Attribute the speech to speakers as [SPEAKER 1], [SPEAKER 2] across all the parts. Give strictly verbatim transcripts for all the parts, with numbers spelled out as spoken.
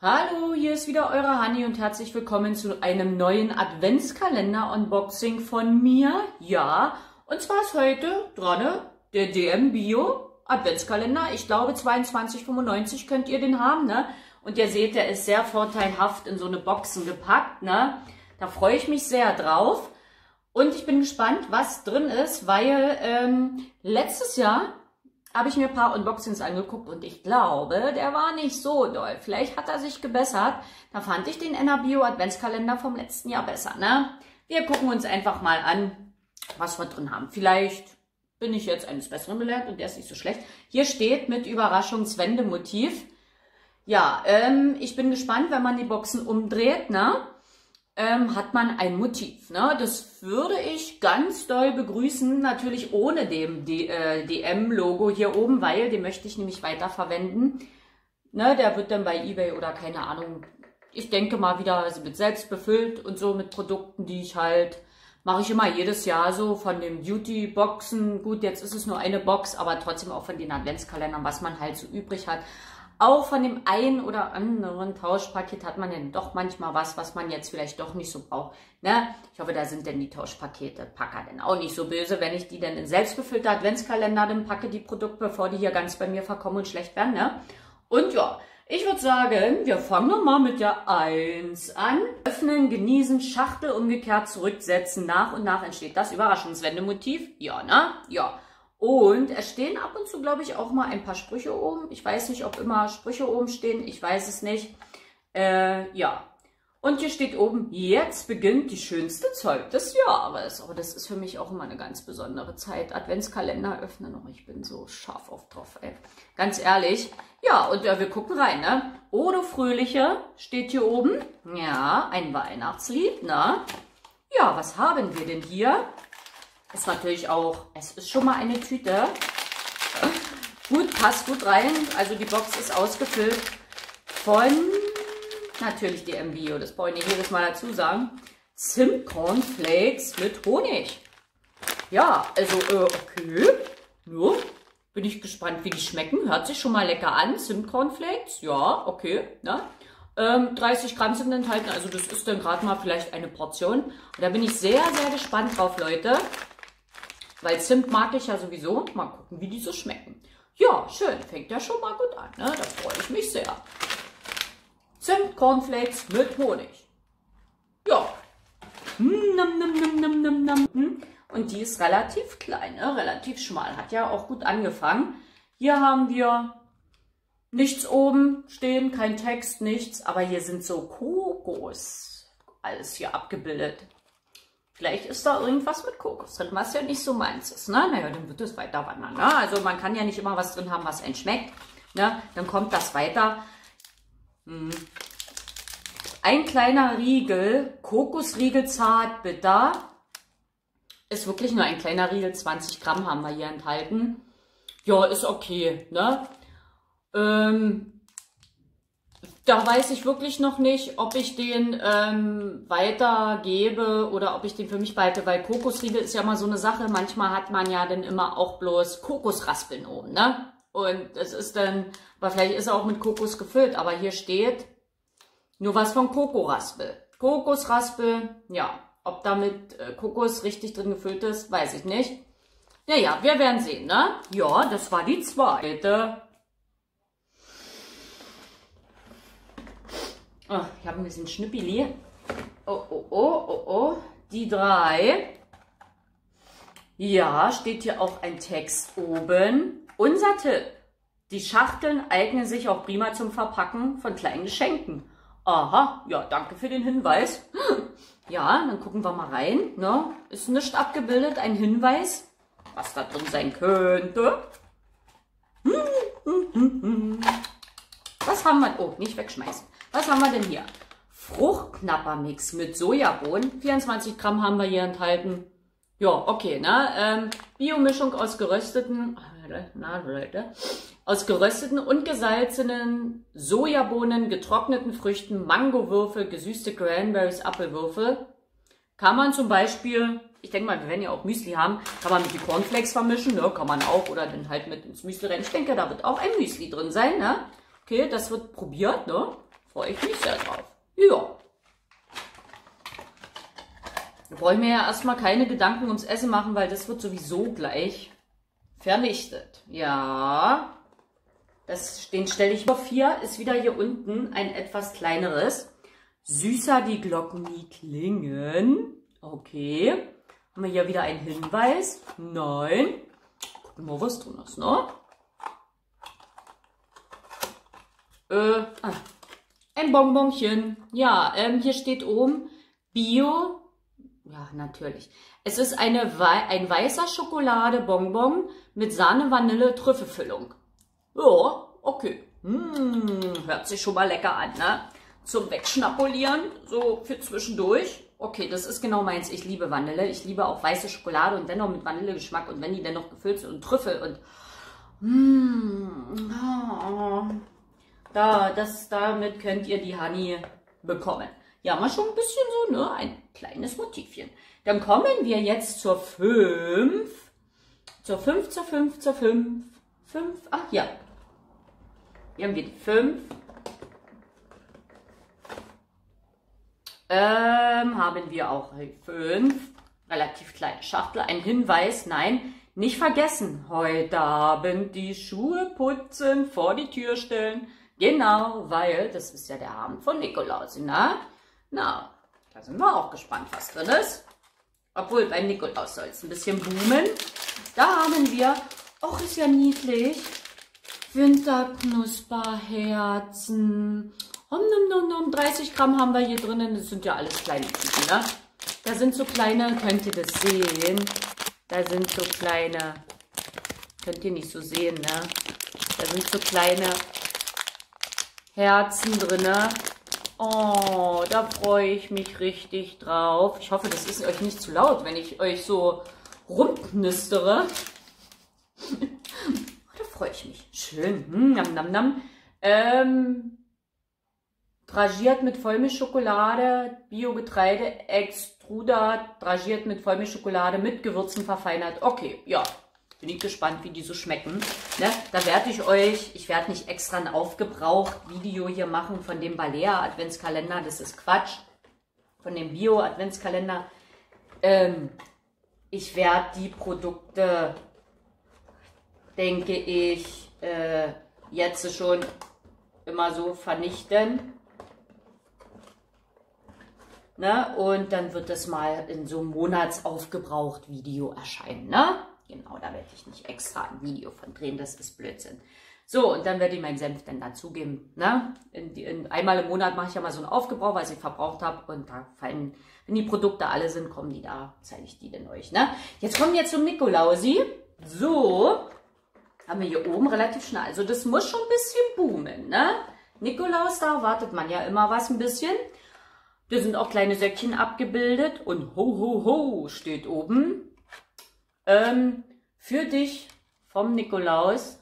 [SPEAKER 1] Hallo, hier ist wieder eure Hanni und herzlich willkommen zu einem neuen Adventskalender-Unboxing von mir. Ja, und zwar ist heute dran der D M Bio Adventskalender. Ich glaube zweiundzwanzig fünfundneunzig könnt ihr den haben, ne? Und ihr seht, der ist sehr vorteilhaft in so eine Boxen gepackt, ne? Da freue ich mich sehr drauf. Und ich bin gespannt, was drin ist, weil ähm, letztes Jahr habe ich mir ein paar Unboxings angeguckt und ich glaube, der war nicht so doll. Vielleicht hat er sich gebessert. Da fand ich den N A Bio Adventskalender vom letzten Jahr besser, ne? Wir gucken uns einfach mal an, was wir drin haben. Vielleicht bin ich jetzt eines Besseren belehrt und der ist nicht so schlecht. Hier steht mit Überraschungswendemotiv. Ja, ähm, ich bin gespannt, wenn man die Boxen umdreht, ne? Ähm, hat man ein Motiv, ne? Das würde ich ganz doll begrüßen, natürlich ohne dem D M-Logo hier oben, weil den möchte ich nämlich weiterverwenden. Ne? Der wird dann bei eBay oder keine Ahnung, ich denke mal wieder mit selbst befüllt und so mit Produkten, die ich halt, mache ich immer jedes Jahr so von den Beauty-Boxen. Gut, jetzt ist es nur eine Box, aber trotzdem auch von den Adventskalendern, was man halt so übrig hat. Auch von dem einen oder anderen Tauschpaket hat man denn doch manchmal was, was man jetzt vielleicht doch nicht so braucht. Ne? Ich hoffe, da sind denn die Tauschpakete, Packer denn auch nicht so böse, wenn ich die denn in selbstbefüllte Adventskalender dann packe, die Produkte, bevor die hier ganz bei mir verkommen und schlecht werden. Ne? Und ja, ich würde sagen, wir fangen nochmal mit der eins an. Öffnen, genießen, Schachtel umgekehrt zurücksetzen. Nach und nach entsteht das Überraschungswendemotiv. Ja, ne? Ja. Und es stehen ab und zu, glaube ich, auch mal ein paar Sprüche oben. Ich weiß nicht, ob immer Sprüche oben stehen. Ich weiß es nicht. Äh, ja. Und hier steht oben, jetzt beginnt die schönste Zeit des Jahres. Oh, das ist für mich auch immer eine ganz besondere Zeit. Adventskalender öffnen. Oh, ich bin so scharf auf drauf, ey. Ganz ehrlich. Ja, und ja, wir gucken rein, ne? Ohne Fröhliche steht hier oben. Ja, ein Weihnachtslied, ne? Ja, was haben wir denn hier? Ist natürlich auch, es ist schon mal eine Tüte. Gut, passt gut rein. Also die Box ist ausgefüllt von, natürlich D M Bio, das brauche ich nicht jedes Mal dazu sagen, Zimtcornflakes mit Honig. Ja, also äh, okay. Ja, bin ich gespannt, wie die schmecken. Hört sich schon mal lecker an. Zimtcornflakes, ja, okay. Ne? Ähm, dreißig Gramm sind enthalten, also das ist dann gerade mal vielleicht eine Portion. Und da bin ich sehr, sehr gespannt drauf, Leute. Weil Zimt mag ich ja sowieso. Mal gucken, wie die so schmecken. Ja, schön. Fängt ja schon mal gut an. Ne? Da freue ich mich sehr. Zimt, Cornflakes mit Honig. Ja. Nam, nam, nam, nam, nam, nam. Und die ist relativ klein, ne? Relativ schmal. Hat ja auch gut angefangen. Hier haben wir nichts oben stehen, kein Text, nichts. Aber hier sind so Kokos. Alles hier abgebildet. Vielleicht ist da irgendwas mit Kokos drin, was ja nicht so meins ist. Ne? Naja, dann wird es weiter wandern. Ne? Also man kann ja nicht immer was drin haben, was einen schmeckt. Ne? Dann kommt das weiter. Hm. Ein kleiner Riegel, Kokosriegel Zartbitter. Ist wirklich nur ein kleiner Riegel, zwanzig Gramm haben wir hier enthalten. Ja, ist okay. Ne? Ähm... Da weiß ich wirklich noch nicht, ob ich den ähm, weitergebe oder ob ich den für mich behalte, weil Kokosriegel ist ja immer so eine Sache. Manchmal hat man ja dann immer auch bloß Kokosraspeln oben, ne? Und es ist dann, aber vielleicht ist er auch mit Kokos gefüllt, aber hier steht nur was von Kokoraspel. Kokosraspel, ja, ob da mit äh, Kokos richtig drin gefüllt ist, weiß ich nicht. Naja, wir werden sehen, ne? Ja, das war die zweite. Oh, ich habe ein bisschen Schnippili. Oh, oh, oh, oh, oh. Die drei. Ja, steht hier auch ein Text oben. Unser Tipp. Die Schachteln eignen sich auch prima zum Verpacken von kleinen Geschenken. Aha, ja, danke für den Hinweis. Ja, dann gucken wir mal rein. Ne? Ist nicht abgebildet, ein Hinweis, was da drin sein könnte. Was haben wir? Oh, nicht wegschmeißen. Was haben wir denn hier? Fruchtknappermix mit Sojabohnen. vierundzwanzig Gramm haben wir hier enthalten. Ja, okay, ne? Ähm, Biomischung aus gerösteten, na Leute, aus gerösteten und gesalzenen Sojabohnen, getrockneten Früchten, Mangowürfel, gesüßte Cranberries, Apfelwürfel. Kann man zum Beispiel, ich denke mal, wir werden ja auch Müsli haben, kann man mit die Cornflakes vermischen, ne? Kann man auch, oder dann halt mit ins Müsli rein. Ich denke, da wird auch ein Müsli drin sein, ne? Okay, das wird probiert, ne? Freue ich mich sehr drauf. Ja. Da brauche ich mir ja erstmal keine Gedanken ums Essen machen, weil das wird sowieso gleich vernichtet. Ja. Das, den stelle ich auf hier. Ist wieder hier unten ein etwas kleineres. Süßer die Glocken nie klingen. Okay. Haben wir hier wieder einen Hinweis? Nein. Gucken wir mal, was drin ist, ne? Äh, ah. Ein Bonbonchen. Ja, ähm, hier steht oben Bio. Ja, natürlich. Es ist eine Wei ein weißer Schokolade-Bonbon mit Sahne-Vanille-Trüffelfüllung. Ja, okay. Hm, hört sich schon mal lecker an, ne? Zum Wegschnapulieren, so für zwischendurch. Okay, das ist genau meins. Ich liebe Vanille. Ich liebe auch weiße Schokolade und dennoch mit Vanillegeschmack. Und wenn die dann noch gefüllt sind und Trüffel und... Mmh, oh, da, das, damit könnt ihr die Honey bekommen. Ja, mal schon ein bisschen so, ne? Ein kleines Motivchen. Dann kommen wir jetzt zur fünf. Zur fünf, zur fünf, zur fünf. fünf, ach ja. Hier haben wir die fünf. Ähm, haben wir auch die fünf. Relativ kleine Schachtel. Ein Hinweis, nein, nicht vergessen. Heute Abend die Schuhe putzen, vor die Tür stellen. Genau, weil das ist ja der Abend von Nikolaus, ne? Na, da sind wir auch gespannt, was drin ist. Obwohl, beim Nikolaus soll es ein bisschen boomen. Da haben wir, ach, ist ja niedlich, Winterknusperherzen. Om, nom, nom, nom, dreißig Gramm haben wir hier drinnen. Das sind ja alles kleine Tüten, ne? Da sind so kleine, könnt ihr das sehen? Da sind so kleine, könnt ihr nicht so sehen, ne? Da sind so kleine Herzen drinne. Oh, da freue ich mich richtig drauf. Ich hoffe, das ist euch nicht zu laut, wenn ich euch so rumknüstere. Da freue ich mich. Schön. Hm, nam, nam, nam. Ähm, dragiert mit Vollmilchschokolade, Bio-Getreide, Extruder, dragiert mit Vollmilchschokolade, mit Gewürzen verfeinert. Okay, ja. Bin ich gespannt, wie die so schmecken. Ne? Da werde ich euch, ich werde nicht extra ein Aufgebraucht-Video hier machen von dem Balea Adventskalender. Das ist Quatsch. Von dem Bio-Adventskalender. Ähm, ich werde die Produkte, denke ich, äh, jetzt schon immer so vernichten. Ne? Und dann wird das mal in so einem Monatsaufgebraucht-Video erscheinen. Ne? Genau, da werde ich nicht extra ein Video von drehen, das ist Blödsinn. So, und dann werde ich meinen Senf dann dazugeben. Ne? In, in, einmal im Monat mache ich ja mal so einen Aufgebrauch, was ich verbraucht habe. Und da fallen, wenn die Produkte alle sind, kommen die da, zeige ich die denn euch. Ne? Jetzt kommen wir zum Nikolausi. So, haben wir hier oben relativ schnell. Also das muss schon ein bisschen boomen. Ne? Nikolaus, da erwartet man ja immer was ein bisschen. Da sind auch kleine Säckchen abgebildet. Und ho, ho, ho steht oben. Ähm, für dich vom Nikolaus.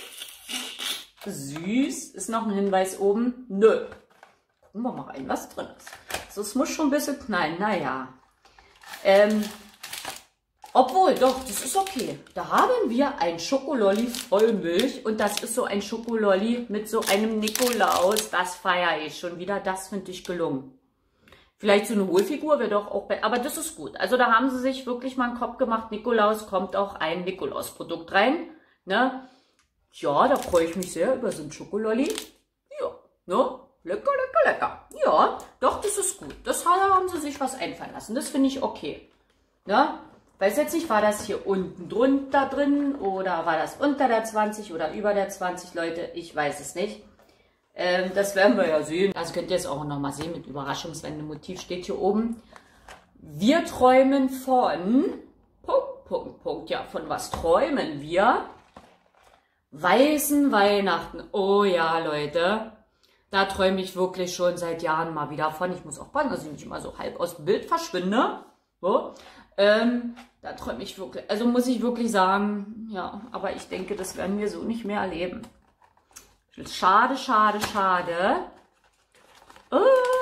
[SPEAKER 1] Süß. Ist noch ein Hinweis oben? Nö. Gucken wir mal rein, was drin ist. Also es muss schon ein bisschen knallen. Naja. Ähm, obwohl, doch, das ist okay. Da haben wir ein Schokololli Vollmilch. Und das ist so ein Schokololli mit so einem Nikolaus. Das feiere ich schon wieder. Das finde ich gelungen. Vielleicht so eine Hohlfigur wäre doch auch bei, aber das ist gut. Also da haben sie sich wirklich mal einen Kopf gemacht. Nikolaus, kommt auch ein Nikolaus-Produkt rein. Ne? Ja, da freue ich mich sehr über so ein Schokololli. Ja, ne? Lecker, lecker, lecker. Ja, doch, das ist gut. Das haben sie sich was einfallen lassen. Das finde ich okay. Ne? Weiß jetzt nicht, war das hier unten drunter drin oder war das unter der zwanzig oder über der zwanzig, Leute? Ich weiß es nicht. Ähm, das werden wir ja sehen. Also könnt ihr es auch noch mal sehen mit Überraschungswende-Motiv steht hier oben. Wir träumen von... Punkt, Punkt, Punkt. Ja, von was träumen wir? Weißen Weihnachten. Oh ja, Leute. Da träume ich wirklich schon seit Jahren mal wieder von. Ich muss auch passen, dass ich nicht mal so halb aus dem Bild verschwinde. So. Ähm, da träume ich wirklich. Also muss ich wirklich sagen, ja, aber ich denke, das werden wir so nicht mehr erleben. Schade, schade, schade. Oh,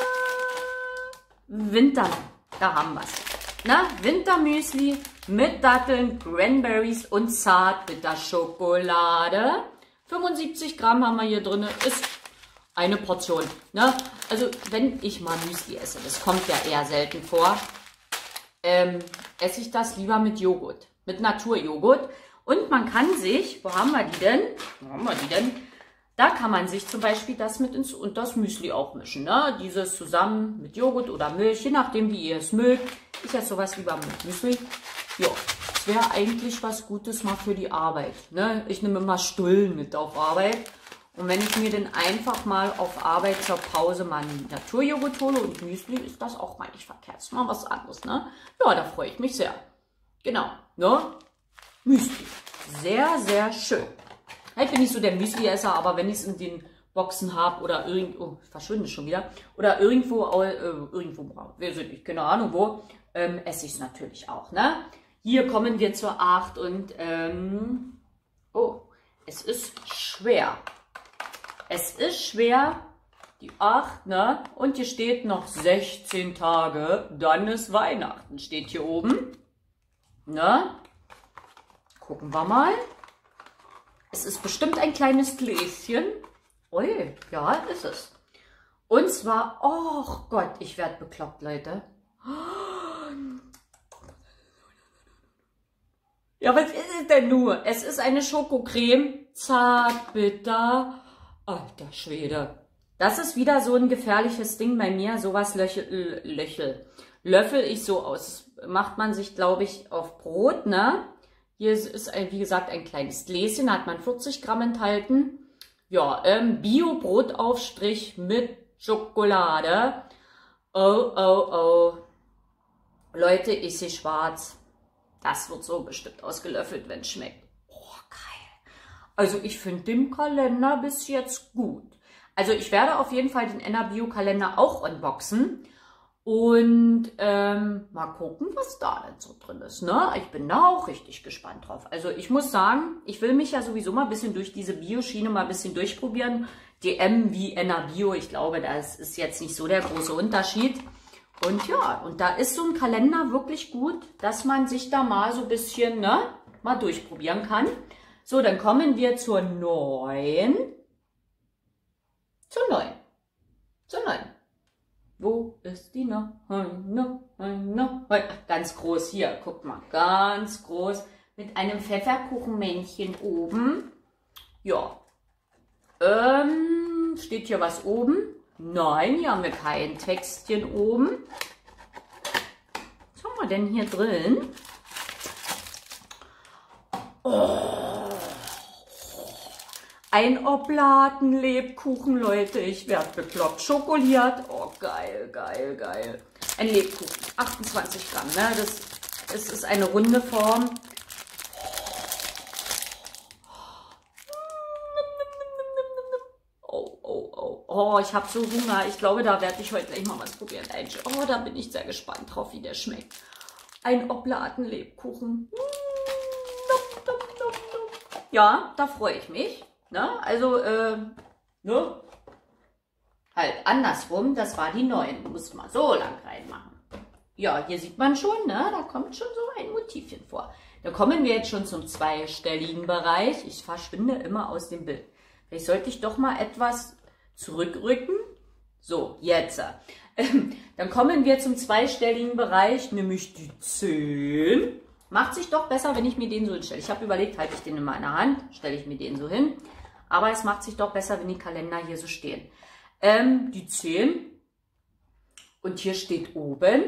[SPEAKER 1] Winter, da haben wir es. Na, Wintermüsli mit Datteln, Cranberries und Zartbitterschokolade. fünfundsiebzig Gramm haben wir hier drin. Ist eine Portion. Ne? Also wenn ich mal Müsli esse, das kommt ja eher selten vor, ähm, esse ich das lieber mit Joghurt, mit Naturjoghurt. Und man kann sich, wo haben wir die denn? Wo haben wir die denn? Da kann man sich zum Beispiel das mit ins und das Müsli auch mischen. Ne? Dieses zusammen mit Joghurt oder Milch, je nachdem wie ihr es mögt. Ich esse sowas lieber mit Müsli. Ja, das wäre eigentlich was Gutes mal für die Arbeit. Ne? Ich nehme immer Stullen mit auf Arbeit. Und wenn ich mir dann einfach mal auf Arbeit zur Pause mal einen Naturjoghurt hole und Müsli, ist das auch mal nicht verkehrt. Ist mal was anderes. Ne? Ja, da freue ich mich sehr. Genau, ne? Müsli. Sehr, sehr schön. Ich bin nicht so der Müsli-Esser, aber wenn ich es in den Boxen habe oder irgendwo, oh, verschwinde schon wieder, oder irgendwo, äh, irgendwo, wir sind nicht, keine Ahnung wo, ähm, esse ich es natürlich auch, ne? Hier kommen wir zur acht und, ähm, oh, es ist schwer. Es ist schwer, die acht, ne? Und hier steht noch sechzehn Tage, dann ist Weihnachten, steht hier oben, ne? Gucken wir mal. Es ist bestimmt ein kleines Gläschen. Ui, ja, ist es. Und zwar, oh Gott, ich werde bekloppt, Leute. Ja, was ist es denn nur? Es ist eine Schokocreme. Zart, bitter. Alter Schwede. Das ist wieder so ein gefährliches Ding bei mir. Sowas löchel, löchel, löffel ich so aus. Macht man sich, glaube ich, auf Brot, ne? Hier ist, ein, wie gesagt, ein kleines Gläschen, da hat man vierzig Gramm enthalten. Ja, ähm, Bio-Brotaufstrich mit Schokolade. Oh, oh, oh. Leute, ich sehe schwarz. Das wird so bestimmt ausgelöffelt, wenn es schmeckt. Oh, geil. Also ich finde den Kalender bis jetzt gut. Also ich werde auf jeden Fall den Enna Bio-Kalender auch unboxen. Und ähm, mal gucken, was da denn so drin ist. Ne? Ich bin da auch richtig gespannt drauf. Also ich muss sagen, ich will mich ja sowieso mal ein bisschen durch diese Bio-Schiene mal ein bisschen durchprobieren. D M wie Enna Bio, ich glaube, das ist jetzt nicht so der große Unterschied. Und ja, und da ist so ein Kalender wirklich gut, dass man sich da mal so ein bisschen, ne, mal durchprobieren kann. So, dann kommen wir zur neun. Zur neun. Zur neun. Wo ist die noch? Ganz groß hier, guck mal, ganz groß. Mit einem Pfefferkuchenmännchen oben. Ja. Ähm, steht hier was oben? Nein, hier haben wir kein Textchen oben. Was haben wir denn hier drin? Oh. Ein Oblaten-Lebkuchen, Leute, ich werde bekloppt. Schokoliert, oh geil, geil, geil. Ein Lebkuchen, achtundzwanzig Gramm, ne? Das, das ist eine runde Form. Oh, oh, oh, oh, ich habe so Hunger. Ich glaube, da werde ich heute gleich mal was probieren. Oh, da bin ich sehr gespannt drauf, wie der schmeckt. Ein Oblaten-Lebkuchen. Ja, da freue ich mich. Ne? Also, äh, ne? Halt andersrum, das war die neun. Muss man so lang reinmachen. Ja, hier sieht man schon, ne? Da kommt schon so ein Motivchen vor. Da kommen wir jetzt schon zum zweistelligen Bereich. Ich verschwinde immer aus dem Bild. Vielleicht sollte ich doch mal etwas zurückrücken. So, jetzt. Ähm, dann kommen wir zum zweistelligen Bereich, nämlich die zehn. Macht sich doch besser, wenn ich mir den so hinstelle. Ich habe überlegt, halte ich den in meiner Hand, stelle ich mir den so hin. Aber es macht sich doch besser, wenn die Kalender hier so stehen. Ähm, die zehn. Und hier steht oben,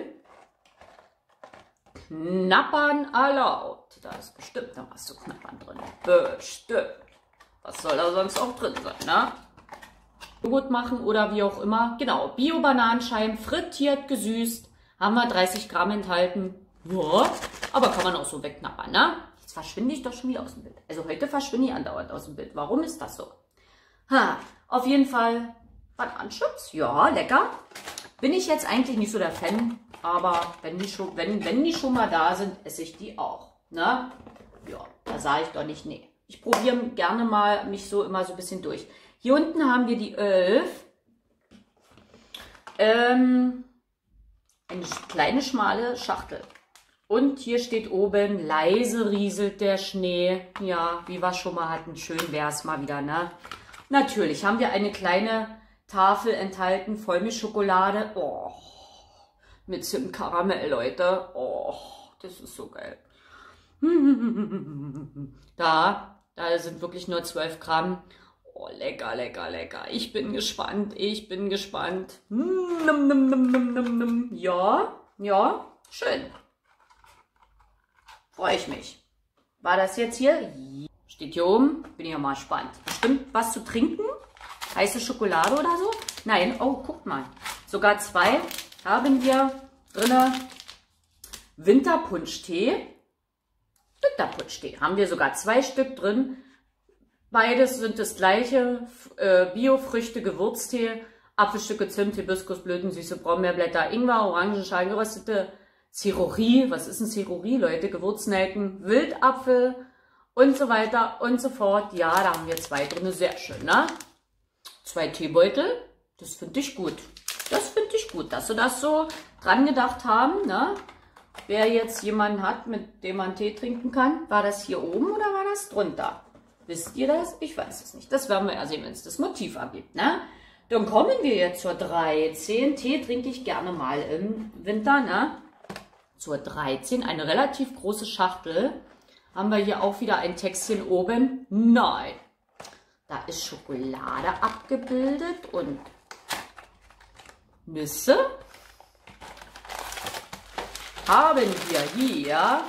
[SPEAKER 1] Knappern erlaubt. Da ist bestimmt noch was zu knappern drin. Bestimmt. Was soll da sonst auch drin sein, ne? Joghurt machen oder wie auch immer. Genau, Bio-Bananenscheiben, frittiert, gesüßt. Haben wir dreißig Gramm enthalten. Ja, aber kann man auch so wegknappern, ne? Jetzt verschwinde ich doch schon wieder aus dem Bild. Also heute verschwinde ich andauernd aus dem Bild. Warum ist das so? Ha, auf jeden Fall Bananenchips. Ja, lecker. Bin ich jetzt eigentlich nicht so der Fan, aber wenn die schon, wenn, wenn die schon mal da sind, esse ich die auch. Ne? Ja, da sage ich doch nicht nee. Ich probiere gerne mal mich so immer so ein bisschen durch. Hier unten haben wir die elf. Ähm, eine kleine, schmale Schachtel. Und hier steht oben, leise rieselt der Schnee. Ja, wie wir schon mal hatten, schön wäre es mal wieder, ne? Natürlich haben wir eine kleine Tafel enthalten, Vollmilchschokolade. Oh, mit Zimtkaramell, Leute. Oh, das ist so geil. Da, da sind wirklich nur zwölf Gramm. Oh, lecker, lecker, lecker. Ich bin gespannt, ich bin gespannt. Ja, ja, schön. Freue ich mich. War das jetzt hier? Steht hier oben. Bin ich ja mal gespannt. Bestimmt was zu trinken? Heiße Schokolade oder so? Nein, oh, guck mal. Sogar zwei haben wir drin. Winterpunschtee. Winterpunschtee. Haben wir sogar zwei Stück drin. Beides sind das gleiche. Äh, Biofrüchte, Gewürztee, Apfelstücke, Zimt, Hibiskusblüten, süße Brombeerblätter, Ingwer, Orangenschalen, geröstete Cerurie. Was ist ein Cerurie, Leute? Gewürznelken, Wildapfel und so weiter und so fort. Ja, da haben wir zwei drin. Sehr schön, ne? Zwei Teebeutel. Das finde ich gut. Das finde ich gut, dass sie das so dran gedacht haben, ne? Wer jetzt jemanden hat, mit dem man Tee trinken kann, war das hier oben oder war das drunter? Wisst ihr das? Ich weiß es nicht. Das werden wir ja sehen, wenn es das Motiv angibt, ne? Dann kommen wir jetzt zur dreizehn. Tee trinke ich gerne mal im Winter, ne? Zur dreizehn, eine relativ große Schachtel. Haben wir hier auch wieder ein Textchen oben. Nein. Da ist Schokolade abgebildet und Nüsse. Haben wir hier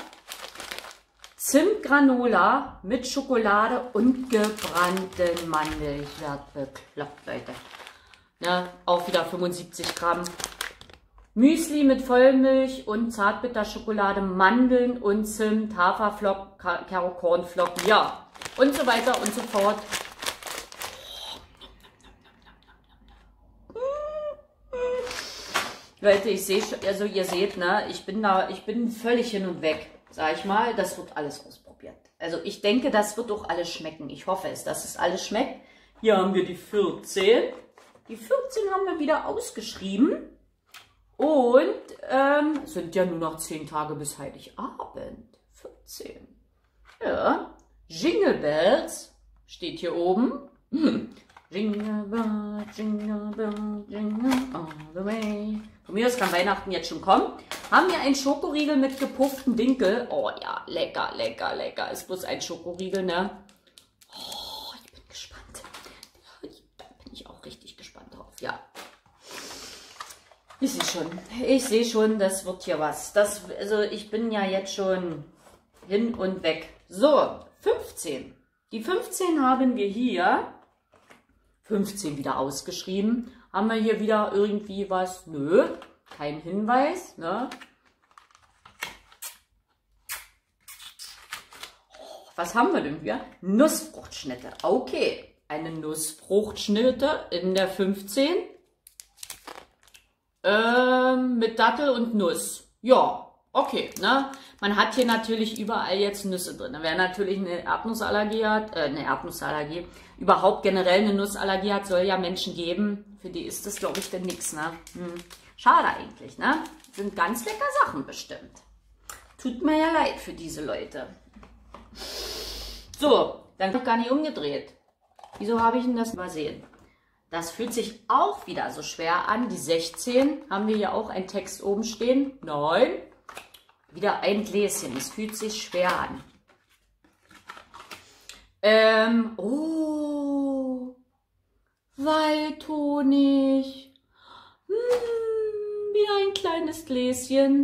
[SPEAKER 1] Zimtgranola mit Schokolade und gebrannten Mandeln. Ich werde bekloppt, Leute. Ne, auch wieder fünfundsiebzig Gramm. Müsli mit Vollmilch und Zartbitterschokolade, Mandeln und Zimt, Haferflocken, Cornflocken, ja. Und so weiter und so fort. Leute, ich sehe, also ihr seht, ne, ich bin da, ich bin völlig hin und weg, sag ich mal. Das wird alles ausprobiert. Also ich denke, das wird auch alles schmecken. Ich hoffe es, dass es alles schmeckt. Hier haben wir die vierzehn. Die vierzehn haben wir wieder ausgeschrieben. Und ähm, sind ja nur noch zehn Tage bis Heiligabend. vierzehn. Ja. Jingle Bells steht hier oben. Hm. Jingle Bells, Jingle Bells, Jingle all the way. Von mir aus kann Weihnachten jetzt schon kommen. Haben wir einen Schokoriegel mit gepufften Dinkel. Oh ja, lecker, lecker, lecker. Ist bloß ein Schokoriegel, ne? Oh, ich bin gespannt. Da bin ich auch richtig gespannt drauf, ja. Ich sehe schon, ich sehe schon, das wird hier was. Das, also ich bin ja jetzt schon hin und weg. So, fünfzehn. Die fünfzehn haben wir hier. fünfzehn wieder ausgeschrieben. Haben wir hier wieder irgendwie was? Nö, kein Hinweis. Ne? Was haben wir denn hier? Nussfruchtschnitte. Okay, eine Nussfruchtschnitte in der fünfzehn. Ähm, mit Dattel und Nuss. Ja, okay, ne? Man hat hier natürlich überall jetzt Nüsse drin. Wer natürlich eine Erdnussallergie hat, äh, eine Erdnussallergie, überhaupt generell eine Nussallergie hat, soll ja Menschen geben. Für die ist das, glaube ich, denn nichts, ne? Hm. Schade eigentlich, ne? Sind ganz lecker Sachen bestimmt. Tut mir ja leid für diese Leute. So, dann wird gar nicht umgedreht. Wieso habe ich denn das übersehen? Das fühlt sich auch wieder so schwer an. Die sechzehn, haben wir hier auch einen Text oben stehen? Nein. Wieder ein Gläschen. Es fühlt sich schwer an. Ähm, oh, Waldhonig. Hm, wie ein kleines Gläschen.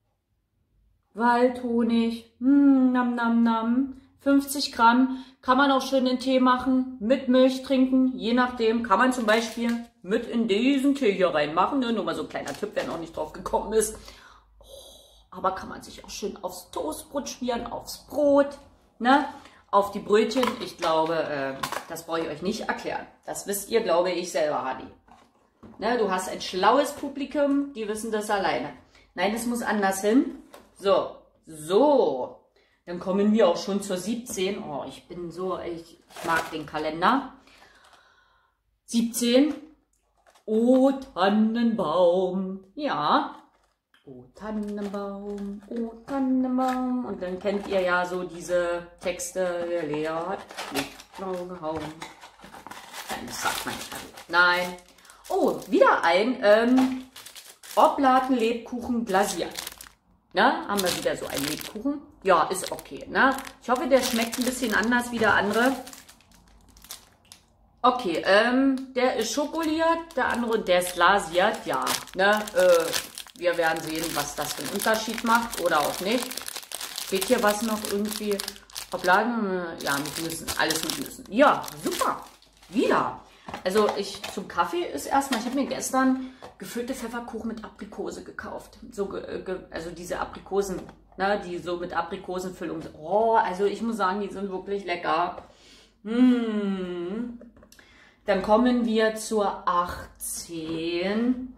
[SPEAKER 1] Waldhonig. Hm, nam, nam, nam. fünfzig Gramm. Kann man auch schön in Tee machen, mit Milch trinken, je nachdem. Kann man zum Beispiel mit in diesen Tee hier reinmachen. Ne? Nur mal so ein kleiner Tipp, wer noch nicht drauf gekommen ist. Oh, aber kann man sich auch schön aufs Toastbrot schmieren, aufs Brot, ne? Auf die Brötchen. Ich glaube, äh, das brauche ich euch nicht erklären. Das wisst ihr, glaube ich, selber, Hadi. Ne? Du hast ein schlaues Publikum, die wissen das alleine. Nein, es muss anders hin. So, so. Dann kommen wir auch schon zur siebzehn. Oh, ich bin so, ich, ich mag den Kalender. siebzehn. O Tannenbaum. Ja. O Tannenbaum, O Tannenbaum. Und dann kennt ihr ja so diese Texte. Der Lehrer hat nicht blau gehauen. Nein, das sagt man nicht. Nein. Oh, wieder ein ähm, Oblaten-Lebkuchen glasiert. Ne? Haben wir wieder so einen Lebkuchen. Ja, ist okay. Ne? Ich hoffe, der schmeckt ein bisschen anders wie der andere. Okay, ähm, der ist schokoliert, der andere, der ist glasiert. Ja, ne? Äh, wir werden sehen, was das für einen Unterschied macht oder auch nicht. Steht hier was noch irgendwie? Obladen? Ja, mit Nüssen. Alles mit Nüssen. Ja, super. Wieder. Also ich zum Kaffee ist erstmal, ich habe mir gestern gefüllte Pfefferkuchen mit Aprikose gekauft. So, ge, ge, also diese Aprikosen, ne, die so mit Aprikosenfüllung sind. Oh, also ich muss sagen, die sind wirklich lecker. Mmh. Dann kommen wir zur achtzehn.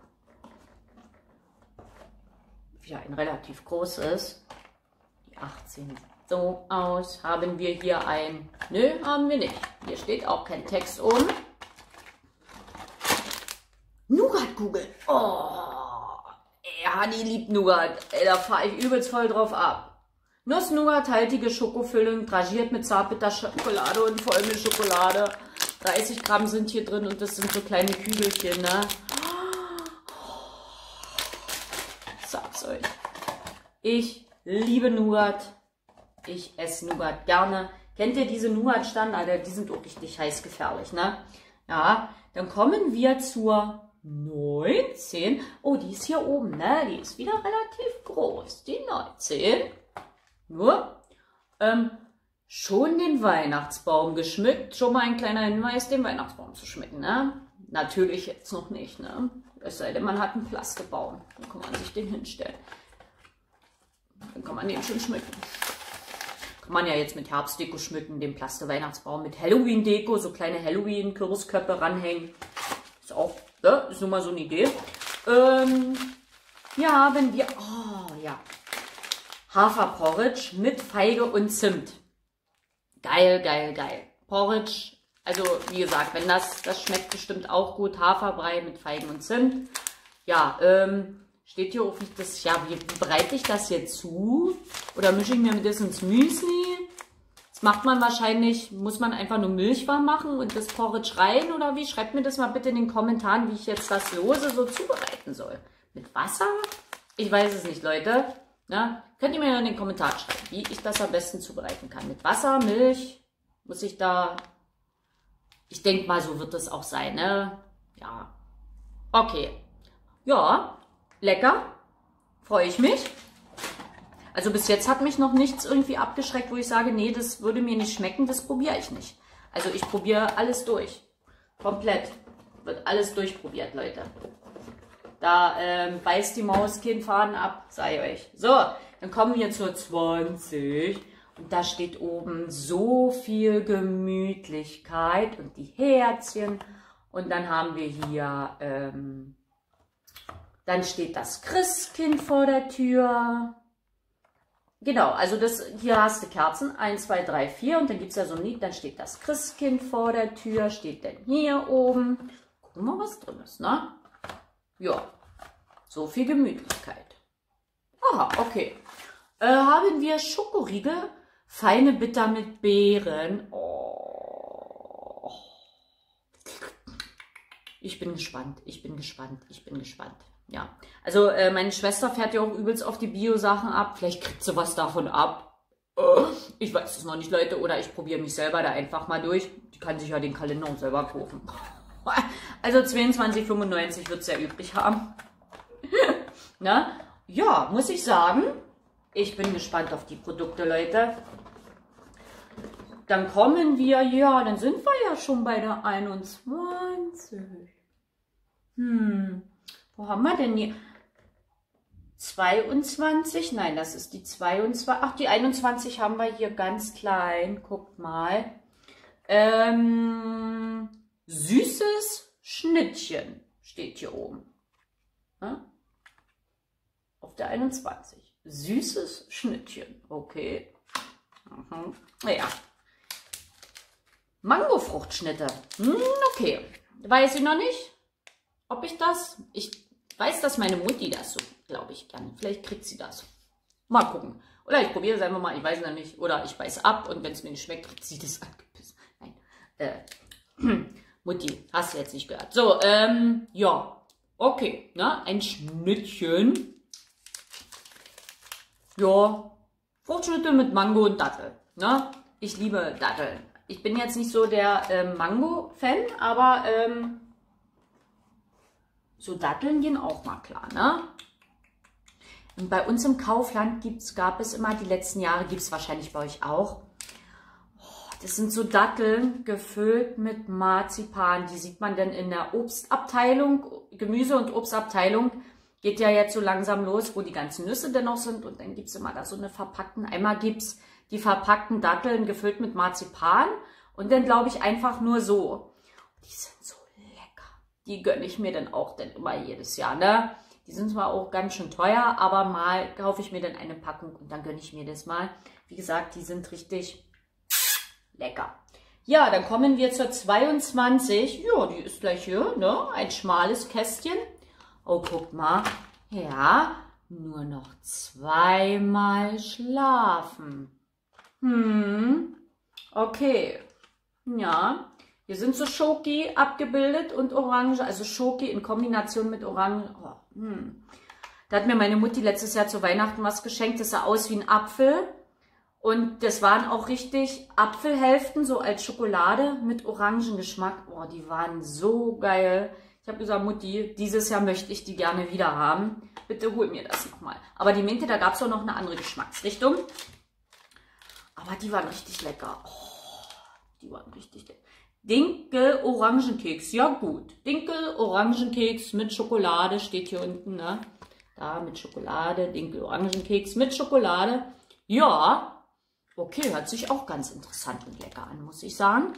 [SPEAKER 1] Wieder ein relativ großes. Die achtzehn sieht so aus. Haben wir hier ein... Nö, haben wir nicht. Hier steht auch kein Text oben. Nougat-Kugel. Oh, ja, die liebt Nougat. Ey, da fahre ich übelst voll drauf ab. Nuss-Nougat-haltige Schokofüllung, dragiert mit Zartbitterschokolade und Vollmilchschokolade. dreißig Gramm sind hier drin und das sind so kleine Kügelchen, ne? Ich sag's euch. Ich liebe Nougat. Ich esse Nougat gerne. Kennt ihr diese Nougat-Standard? Die sind auch richtig heiß gefährlich, ne? Ja, dann kommen wir zur neunzehn. Oh, die ist hier oben, ne? Die ist wieder relativ groß. Die neunzehn. Nur, ähm, schon den Weihnachtsbaum geschmückt. Schon mal ein kleiner Hinweis, den Weihnachtsbaum zu schmücken, ne? Natürlich jetzt noch nicht, ne? Es sei denn, man hat einen Plastebaum. Dann kann man sich den hinstellen. Dann kann man den schon schmücken. Kann man ja jetzt mit Herbstdeko schmücken, den Plaste-Weihnachtsbaum mit Halloween-Deko, so kleine Halloween-Kürbisköpfe ranhängen. Ist auch, ja, ist nur mal so eine Idee. Ähm, ja, wenn wir, oh ja, Haferporridge mit Feige und Zimt. Geil, geil, geil. Porridge, also wie gesagt, wenn das, das schmeckt bestimmt auch gut. Haferbrei mit Feigen und Zimt. Ja, ähm, steht hier auch nicht das, ja, wie, wie bereite ich das jetzt zu? Oder mische ich mir das ins Müsli? Das macht man wahrscheinlich, muss man einfach nur Milch warm machen und das Porridge rein oder wie? Schreibt mir das mal bitte in den Kommentaren, wie ich jetzt das Lose so zubereiten soll. Mit Wasser? Ich weiß es nicht, Leute. Na, könnt ihr mir ja in den Kommentaren schreiben, wie ich das am besten zubereiten kann. Mit Wasser, Milch, muss ich da... Ich denke mal, so wird das auch sein, ne? Ja. Okay. Ja, lecker. Freue ich mich. Also bis jetzt hat mich noch nichts irgendwie abgeschreckt, wo ich sage, nee, das würde mir nicht schmecken, das probiere ich nicht. Also ich probiere alles durch. Komplett. Wird alles durchprobiert, Leute. Da ähm, beißt die Maus keinen Faden ab, sei euch. So, dann kommen wir zur zwanzig. Und da steht oben so viel Gemütlichkeit und die Herzchen. Und dann haben wir hier, ähm, dann steht das Christkind vor der Tür. Genau, also das, hier hast du Kerzen, eins, zwei, drei, vier und dann gibt es ja so ein Lied, dann steht das Christkind vor der Tür, steht denn hier oben. Gucken wir mal, was drin ist, ne? Ja, so viel Gemütlichkeit. Aha, okay. Äh, haben wir Schokoriegel, feine Bitter mit Beeren. Oh. Ich bin gespannt, ich bin gespannt, ich bin gespannt. Ja, also äh, meine Schwester fährt ja auch übelst auf die Bio-Sachen ab. Vielleicht kriegt sie was davon ab. Äh, ich weiß es noch nicht, Leute. Oder ich probiere mich selber da einfach mal durch. Die kann sich ja den Kalender auch selber kaufen. Also zweiundzwanzig fünfundneunzig wird es ja übrig haben. Na? Ja, muss ich sagen, ich bin gespannt auf die Produkte, Leute. Dann kommen wir, ja, dann sind wir ja schon bei der einundzwanzig. Hm, wo haben wir denn hier? zweiundzwanzig, nein, das ist die zweiundzwanzig. Ach, die einundzwanzig haben wir hier ganz klein. Guckt mal. Ähm, süßes Schnittchen steht hier oben. Ja? Auf der einundzwanzig. Süßes Schnittchen. Okay. Mhm. Ja. Mangofruchtschnitte. Hm, okay. Weiß ich noch nicht, ob ich das... Ich weiß, dass meine Mutti das so, glaube ich, kann. Vielleicht kriegt sie das. Mal gucken. Oder ich probiere es einfach mal, ich weiß noch nicht. Oder ich beiß ab und wenn es mir nicht schmeckt, kriegt sie das angepisst. Nein. Äh, Mutti, hast du jetzt nicht gehört. So, ähm, ja. Okay, ne? Ein Schnittchen. Ja. Fruchtschnitte mit Mango und Dattel. Ne? Ich liebe Datteln. Ich bin jetzt nicht so der ähm, Mango-Fan, aber ähm, so Datteln gehen auch mal klar, ne? Und bei uns im Kaufland gibt's, gab es immer, die letzten Jahre, gibt es wahrscheinlich bei euch auch. Oh, das sind so Datteln gefüllt mit Marzipan. Die sieht man dann in der Obstabteilung, Gemüse- und Obstabteilung. Geht ja jetzt so langsam los, wo die ganzen Nüsse denn noch sind. Und dann gibt es immer da so eine verpackten, einmal gibt es die verpackten Datteln gefüllt mit Marzipan. Und dann glaube ich einfach nur so. Die sind so lecker. Die gönne ich mir dann auch dann immer jedes Jahr, ne? Die sind zwar auch ganz schön teuer, aber mal kaufe ich mir dann eine Packung und dann gönne ich mir das mal. Wie gesagt, die sind richtig lecker. Ja, dann kommen wir zur zweiundzwanzig. Ja, die ist gleich hier, ne? Ein schmales Kästchen. Oh, guck mal. Ja, nur noch zweimal schlafen. Hm, okay. Ja, hier sind so Schoki abgebildet und Orange, also Schoki in Kombination mit Orange. Oh, hm. Da hat mir meine Mutti letztes Jahr zu Weihnachten was geschenkt, das sah aus wie ein Apfel. Und das waren auch richtig Apfelhälften, so als Schokolade mit Orangengeschmack. Oh, die waren so geil. Ich habe gesagt, Mutti, dieses Jahr möchte ich die gerne wieder haben. Bitte hol mir das nochmal. Aber die Minte, da gab es auch noch eine andere Geschmacksrichtung. Aber die waren richtig lecker. Oh, die waren richtig lecker. Dinkel-Orangenkeks, ja gut. Dinkel-Orangenkeks mit Schokolade steht hier unten, ne? Da mit Schokolade, Dinkel-Orangenkeks mit Schokolade. Ja, okay, hört sich auch ganz interessant und lecker an, muss ich sagen.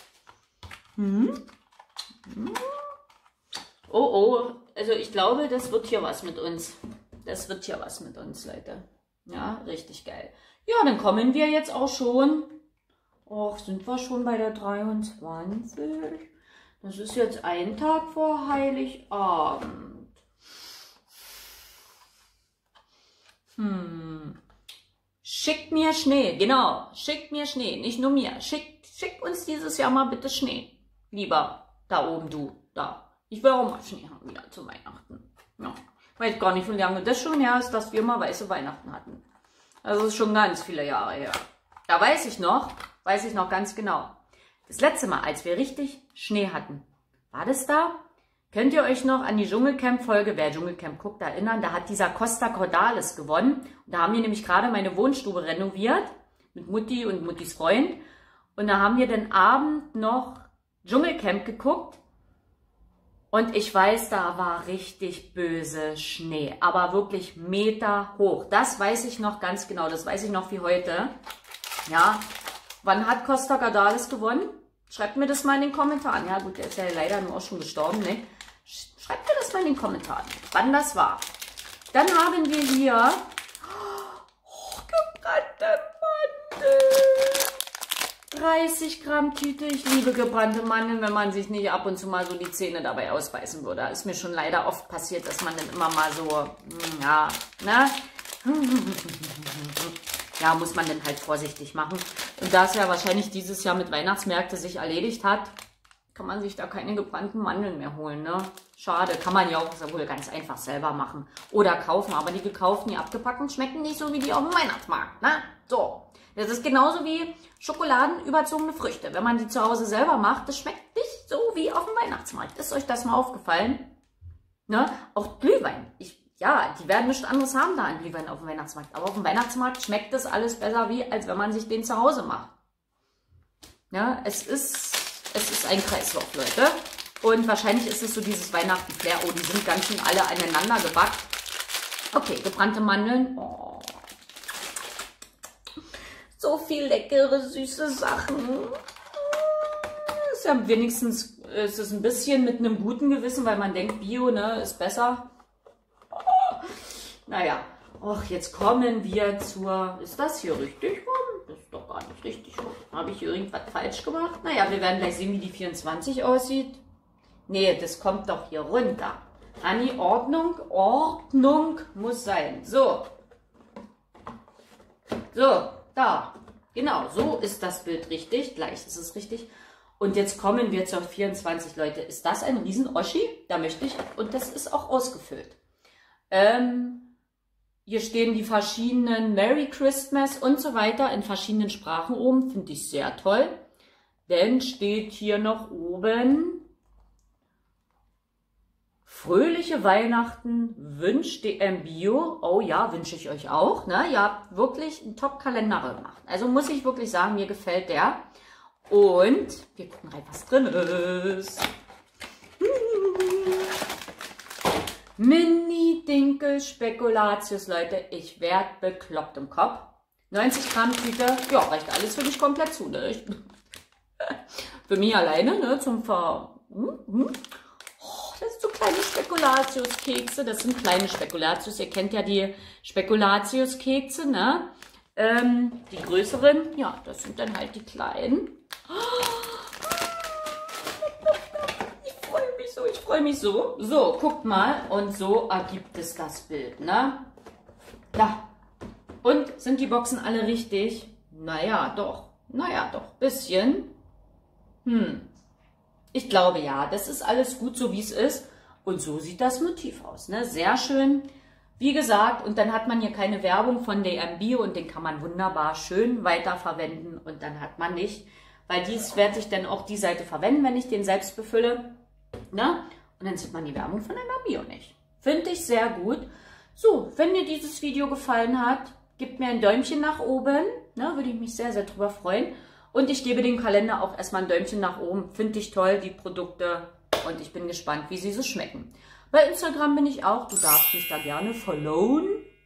[SPEAKER 1] Hm. Hm. Oh, oh, also ich glaube, das wird hier was mit uns. Das wird hier was mit uns, Leute. Ja, richtig geil. Ja, dann kommen wir jetzt auch schon. Och, sind wir schon bei der dreiundzwanzig? Das ist jetzt ein Tag vor Heiligabend. Hm. Schickt mir Schnee, genau. Schickt mir Schnee, nicht nur mir. Schickt, schickt uns dieses Jahr mal bitte Schnee. Lieber, da oben du, da. Ich will auch mal Schnee haben wieder zu Weihnachten. Ja. Ich weiß gar nicht, wie lange das schon her ist, dass wir mal weiße Weihnachten hatten. Also ist schon ganz viele Jahre her. Da weiß ich noch, weiß ich noch ganz genau. Das letzte Mal, als wir richtig Schnee hatten, war das da? Könnt ihr euch noch an die Dschungelcamp-Folge, wer Dschungelcamp guckt, erinnern? Da hat dieser Costa Cordalis gewonnen. Und da haben wir nämlich gerade meine Wohnstube renoviert mit Mutti und Muttis Freund. Und da haben wir den Abend noch Dschungelcamp geguckt. Und ich weiß, da war richtig böse Schnee, aber wirklich Meter hoch. Das weiß ich noch ganz genau, das weiß ich noch wie heute. Ja, wann hat Costa Cordalis gewonnen? Schreibt mir das mal in den Kommentaren. Ja gut, der ist ja leider nur auch schon gestorben, ne? Schreibt mir das mal in den Kommentaren, wann das war. Dann haben wir hier oh, gebrannte Mandeln. dreißig Gramm Tüte. Ich liebe gebrannte Mandeln, wenn man sich nicht ab und zu mal so die Zähne dabei ausbeißen würde. Ist mir schon leider oft passiert, dass man dann immer mal so, ja, ne? Ja, muss man dann halt vorsichtig machen. Und da es ja wahrscheinlich dieses Jahr mit Weihnachtsmärkte sich erledigt hat, kann man sich da keine gebrannten Mandeln mehr holen, ne? Schade, kann man ja auch wohl ganz einfach selber machen. Oder kaufen, aber die gekauften, die abgepackten schmecken nicht so wie die auf dem Weihnachtsmarkt, ne? So. Das ist genauso wie schokoladenüberzogene Früchte. Wenn man die zu Hause selber macht, das schmeckt nicht so wie auf dem Weihnachtsmarkt. Ist euch das mal aufgefallen? Ne? Auch Glühwein. Ich, ja, die werden nichts anderes haben da an Glühwein auf dem Weihnachtsmarkt. Aber auf dem Weihnachtsmarkt schmeckt das alles besser, wie als wenn man sich den zu Hause macht. Ja, es ist, es ist ein Kreislauf, Leute. Und wahrscheinlich ist es so dieses Weihnachten-Flair. Oh, die sind ganz schön alle aneinander gebackt. Okay, gebrannte Mandeln. Oh. So viel leckere, süße Sachen. Ist ja wenigstens ist es ein bisschen mit einem guten Gewissen, weil man denkt, Bio, ne, ist besser. Oh. Naja, och, jetzt kommen wir zur... Ist das hier richtig rum? Das ist doch gar nicht richtig rum. Habe ich hier irgendwas falsch gemacht? Naja, wir werden gleich sehen, wie die vierundzwanzig aussieht. Nee, das kommt doch hier runter. Anni, Ordnung, Ordnung muss sein. So. So. Da, genau, so ist das Bild richtig, gleich ist es richtig. Und jetzt kommen wir zur vierundzwanzig, Leute. Ist das ein Riesen-Oschi? Da möchte ich, und das ist auch ausgefüllt. Ähm, hier stehen die verschiedenen Merry Christmas und so weiter in verschiedenen Sprachen oben. Finde ich sehr toll. Dann steht hier noch oben: Fröhliche Weihnachten wünscht D M Bio. Oh ja, wünsche ich euch auch. Ne? Ihr habt wirklich einen Top-Kalender gemacht. Also muss ich wirklich sagen, mir gefällt der. Und wir gucken rein, was drin ist. Mini-Dinkel-Spekulatius, Leute. Ich werde bekloppt im Kopf. neunzig Gramm Tüte. Ja, reicht alles für mich komplett zu. Ne? Ich, für mich alleine, ne? Zum Ver... Hm, hm. Das sind so kleine Spekulatius-Kekse. Das sind kleine Spekulatius. Ihr kennt ja die Spekulatius-Kekse, ne? Ähm, die größeren, ja, das sind dann halt die kleinen. Ich freue mich so, ich freue mich so. So, guckt mal. Und so ergibt es das Bild, ne? Da. Und sind die Boxen alle richtig? Naja, doch. Naja, doch. Bisschen. Hm. Ich glaube ja, das ist alles gut so, wie es ist. Und so sieht das Motiv aus, ne? Sehr schön. Wie gesagt, und dann hat man hier keine Werbung von D M Bio und den kann man wunderbar schön weiterverwenden. Und dann hat man nicht, weil dies werde ich dann auch die Seite verwenden, wenn ich den selbst befülle. Ne? Und dann sieht man die Werbung von D M Bio nicht. Finde ich sehr gut. So, wenn dir dieses Video gefallen hat, gebt mir ein Däumchen nach oben. Ne? Würde ich mich sehr, sehr drüber freuen. Und ich gebe dem Kalender auch erstmal ein Däumchen nach oben. Finde ich toll, die Produkte. Und ich bin gespannt, wie sie so schmecken. Bei Instagram bin ich auch. Du darfst mich da gerne followen.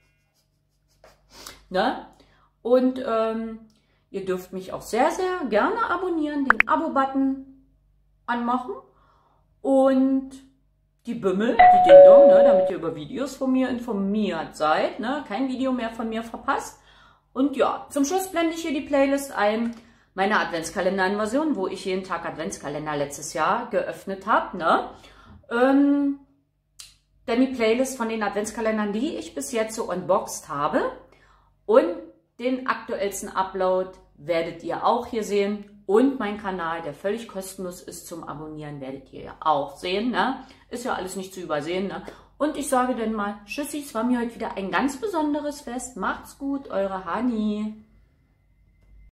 [SPEAKER 1] Ne? Und ähm, ihr dürft mich auch sehr, sehr gerne abonnieren. Den Abo-Button anmachen. Und die Bimmel, die Ding-Dong, ne? Damit ihr über Videos von mir informiert seid. Ne? Kein Video mehr von mir verpasst. Und ja, zum Schluss blende ich hier die Playlist ein. Meine Adventskalender-Invasion, wo ich jeden Tag Adventskalender letztes Jahr geöffnet habe. Ne? Ähm, Denn die Playlist von den Adventskalendern, die ich bis jetzt so unboxed habe. Und den aktuellsten Upload werdet ihr auch hier sehen. Und mein Kanal, der völlig kostenlos ist zum Abonnieren, werdet ihr ja auch sehen. Ne? Ist ja alles nicht zu übersehen. Ne? Und ich sage dann mal, tschüssi, es war mir heute wieder ein ganz besonderes Fest. Macht's gut, eure Hani.